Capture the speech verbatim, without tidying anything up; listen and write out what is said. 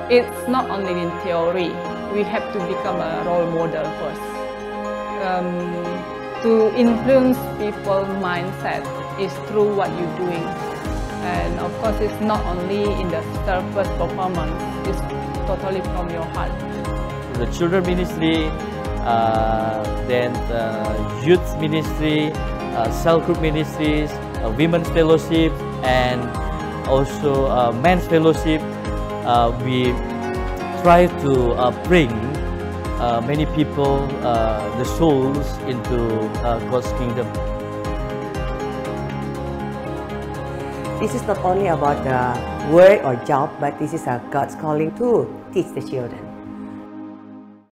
it's not only in theory. We have to become a role model first. Um, to influence people's mindset is through what you're doing. And of course, it's not only in the surface performance, it's totally from your heart. The children ministry, uh, then the youth ministry, uh, cell group ministries, uh, women's fellowship, and also uh, men's fellowship. Uh, we try to uh, bring uh, many people, uh, the souls, into uh, God's kingdom. This is not only about the work or job, but this is a God's calling to teach the children.